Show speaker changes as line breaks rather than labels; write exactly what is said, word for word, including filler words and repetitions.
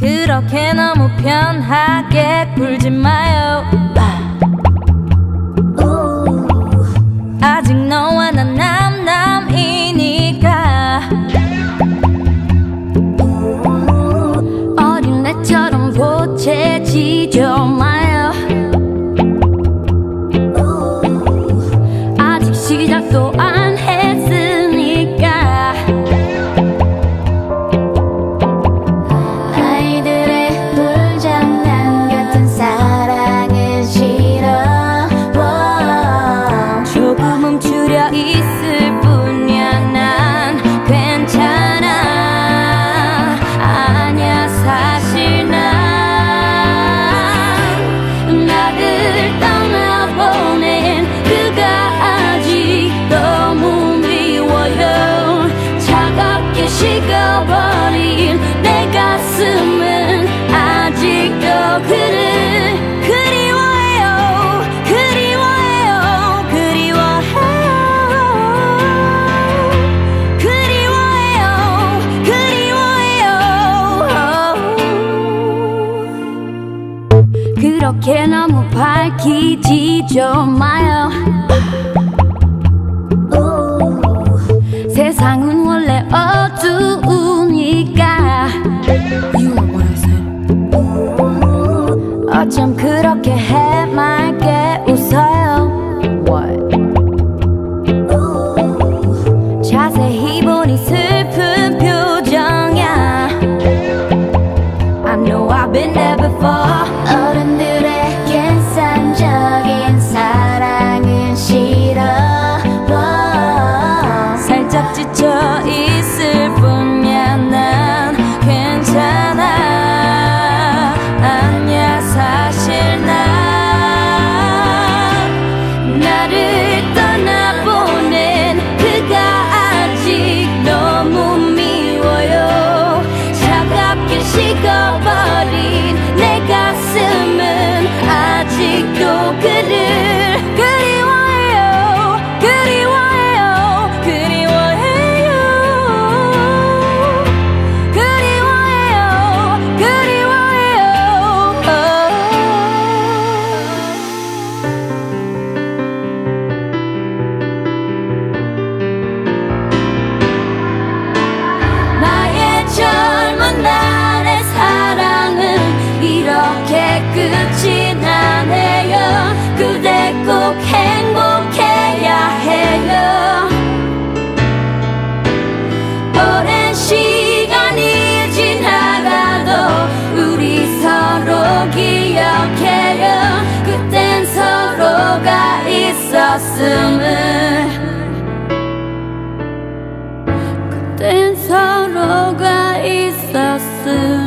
그렇게 너무 편하게 굴지 마요. 아직 너와 난 남남이니까 어린애처럼 보채지죠 마요. 아직 시작도 안 했으니까
아이들의 불장난 같은 사랑은 싫어.
조금 멈추려 있을 뿐이야. 난 괜찮아. 아니야 사실 난 나를 떠나보낸 그가 아직 너무 미워요. 차갑게 식어버린 내 가슴은 아직도 그를 그리워해요. 그리워해요. 그리워해요. 그리워해요. 그리워해요. 그렇게 너무 밝히지죠 마요. 세상은 원래 어두우니까
You are what I said.
어쩜 그렇게 해맑게 웃어요.
What?
자세히 보니 슬픈 표정이야. I know I've been there before.
어른들의 계산적인 사랑은 싫어.
살짝 지쳐 있을 뿐이야. 난 괜찮아. 아니야 사실 난 나를 떠나보낸 그가 아직 너무 미워요. 차갑게 식어버린 내 가슴은 아직도 그를 그리워해요. 그리워해요. 그리워해요. 그리워해요. 그리워해요. 나의 젊은 날의 사랑은 이렇게 끝이 나네요. 그대 꼭 행복해야 해요. 오랜 시간이 지나가도 우리 서로 기억해요. 그땐 서로가 있었음을. 그땐 서로가 있었음.